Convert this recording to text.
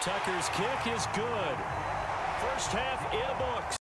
Tucker's kick is good. First half in the books.